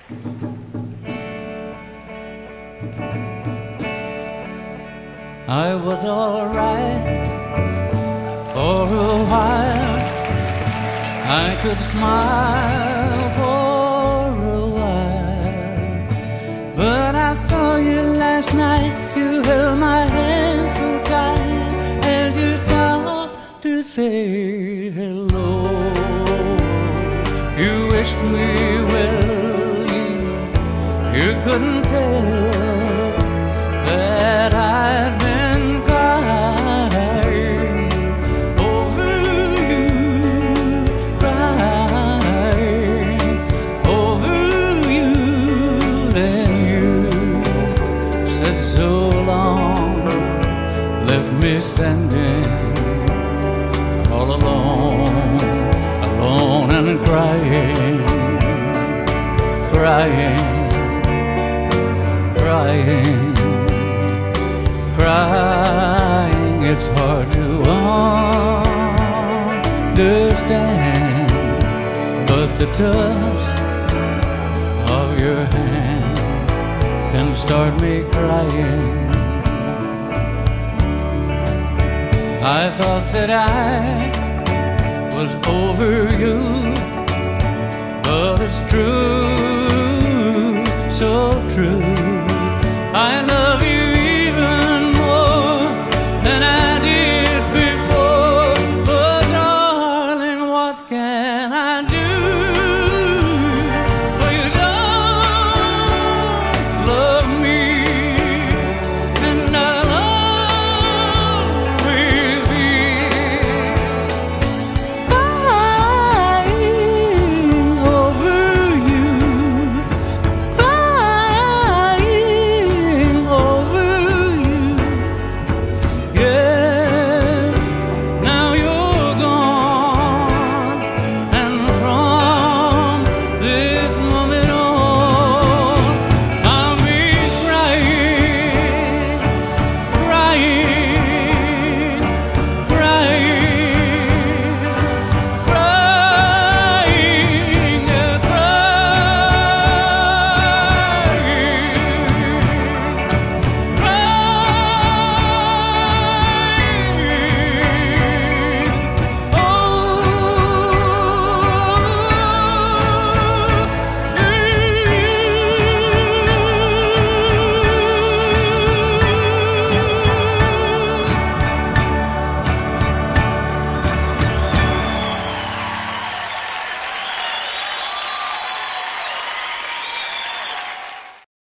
I was all right for a while. I could smile for a while, but I saw you last night. You held my hand so tight as you stopped to say hello. You wished me well, you couldn't tell that I'd been crying over you, crying over you. Then you said so long, left me standing all alone, alone and crying, crying, crying, crying. It's hard to understand, but the touch of your hand can start me crying. I thought that I was over you, but it's true, so true.